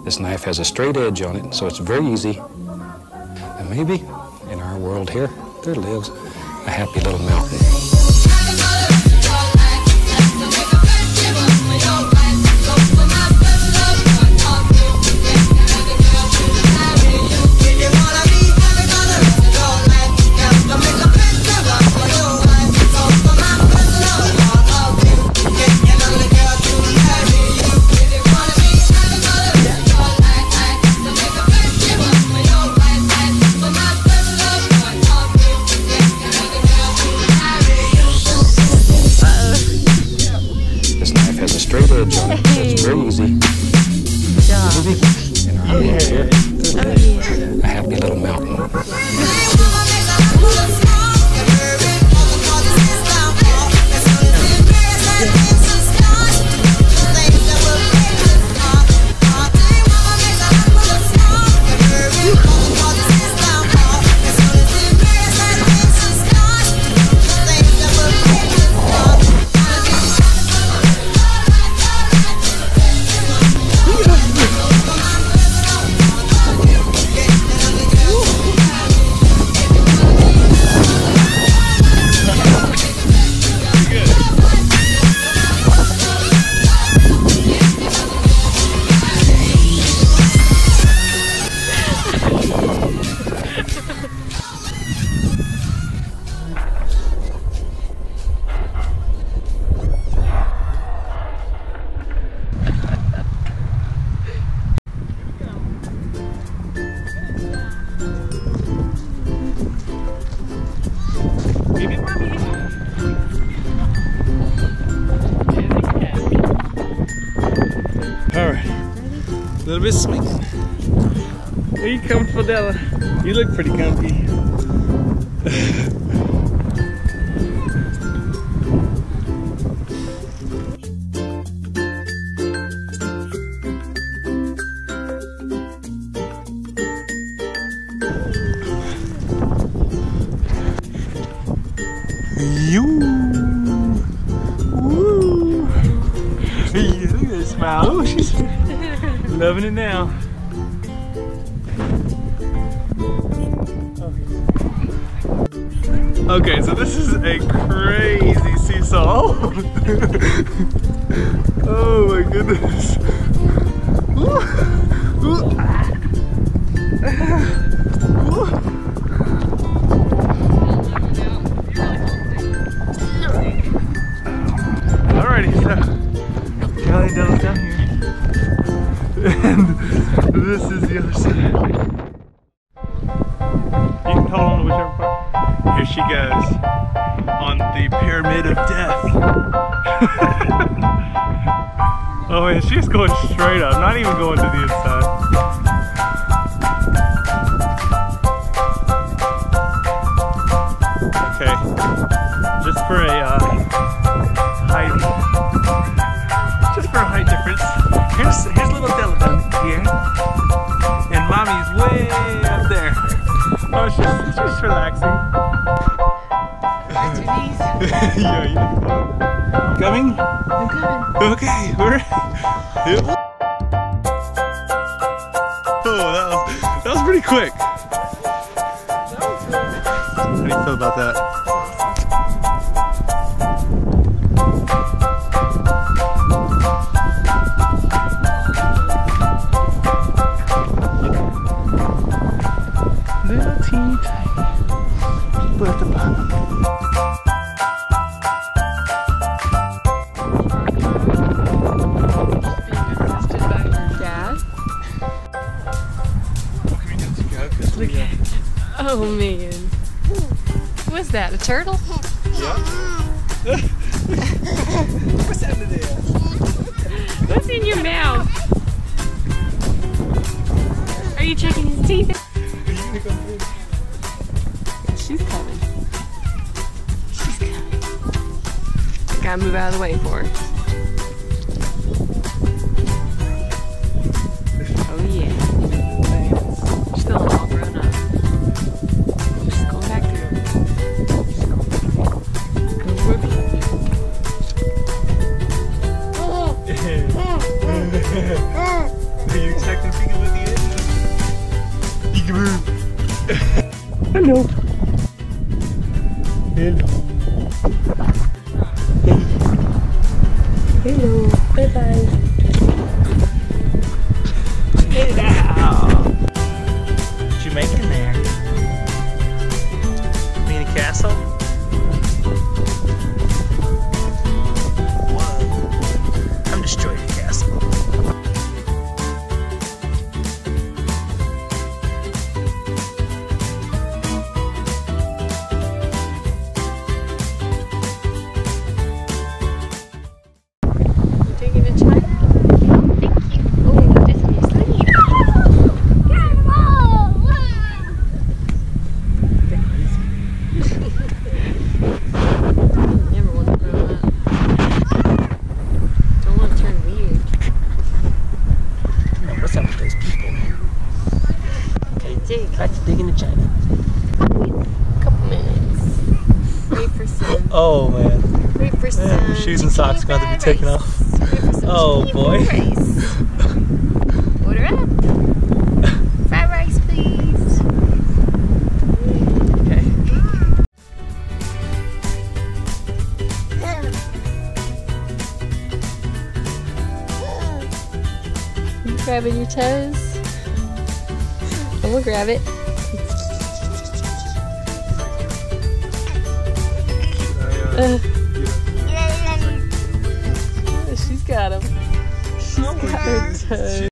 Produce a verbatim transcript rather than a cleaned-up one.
This knife has a straight edge on it, so it's very easy. And maybe in our world here, there lives a happy little mountain. Straight edge on it, so it's very easy. Maybe in our world here, there lives a happy little mountain. Alright, a little bit swing. Are you comfortable, Della? You look pretty comfy. You. Woo. Hey, look at that smile. Oh, she's loving it now. Okay, so this is a crazy seesaw. Oh my goodness. Ooh. Ooh. Ooh. Alrighty, so Callie Della's down here, and this is the other side. You can hold on to whichever part. Here she goes on the pyramid of death. Oh man, she's going straight up, not even going to the inside. Okay, just for a uh, height, just for a height difference. Here's here's little Della down here, and mommy's way up there. Oh, she's just relaxing. That's your knees. Yeah, yeah. Coming? I'm coming. Okay, we're. Yep. Oh, that was that was pretty quick. How do you feel about that? Little teeny tiny, but at the bottom. Being assisted by your dad. Look at it. Oh man. What's that? A turtle? Yeah. What's under there? What's in your mouth? Are you checking his teeth? She's coming. She's coming. I gotta move out of the way for her. Oh yeah. She's still all grown up. She's going back through. She's going back through. Go whoopee. Are you expecting to Hello. Hello. Hello. Bye bye. Hello. What you making there? Mini castle? Whoa. I'm destroying the castle. Taking a China? Thank you. Oh, this is your sleeve. Never want to grow up. Don't want to turn weird. What's up with those people? Okay, dig. Back to digging the China. Couple minutes. Wait for some. Oh man. Wait for some. Man, shoes and socks about to be taken rice. off. Wait for some Oh, chicken boy. rice. Order up. Fried rice, please. Okay. You grabbing your toes? I'm gonna grab it. Uh, she's got him. She's got her toes.